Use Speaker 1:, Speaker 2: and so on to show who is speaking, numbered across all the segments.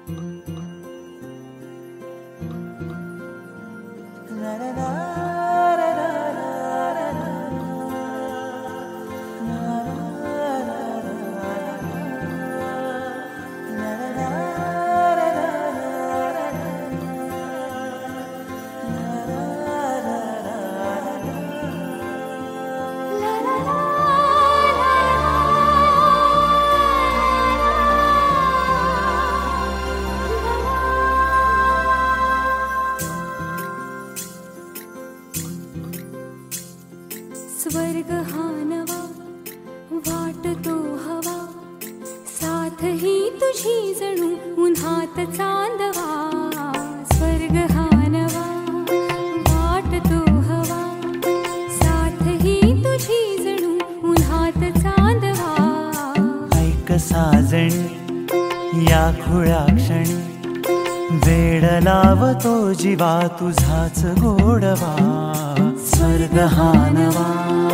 Speaker 1: स्वर्ग हा नवा वाटतो हवा, साथ ही तुझी जणू उन्हात चांदवा. स्वर्ग हा नवा वाटतो हवा, साथ ही तुझी जणू उन्हात चांदवा.
Speaker 2: ऐक साजणी या खुळ्या क्षणी, वेड लावतो जीवा तुझाच गोडवा. स्वर्ग हा नवा.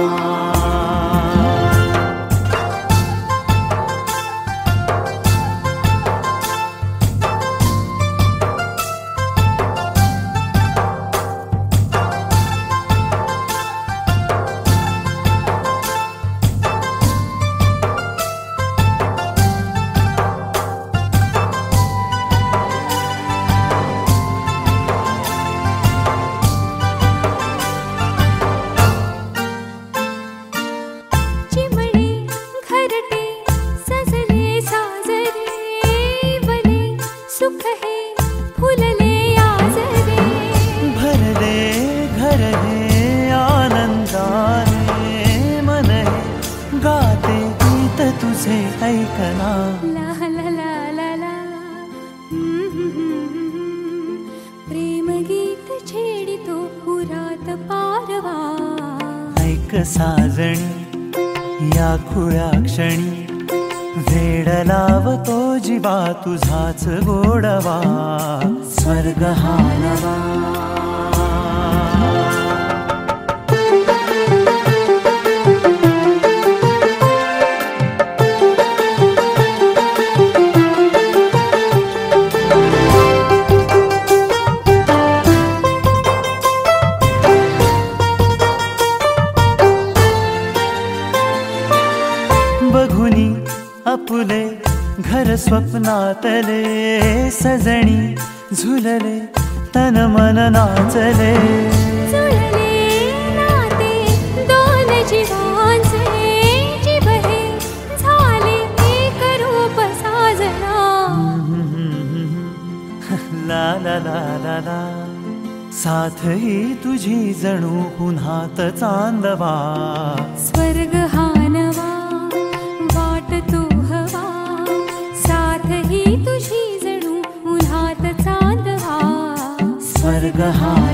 Speaker 1: सुख है फुलले आजरे,
Speaker 2: भरले घर हे आनंदाने. मन हे गाते गीत तुझे ऐकना.
Speaker 1: ला ला ला ला ला. प्रेम गीत छेडितो पुरात पारवा.
Speaker 2: ऐक साजणी या खुळ्या क्षणी, वेड लावतो जीवा तुझाच गोडवा. स्वर्ग हा नवा. बघुनी आपुले घर स्वप्नातले, सजणी झुलले तन मन नाचले.
Speaker 1: जुळले नाते दोन जीवांचे, जीव हे झाले एक रूप साजना.
Speaker 2: ला ला ला ला ला. साथ ही तुझी जणू उन्हात चांदवा.
Speaker 1: स्वर्ग हा नवा वाटतो हवा, साथ ही तुझी जणू उन्हात चांदवा.
Speaker 2: स्वर्ग हा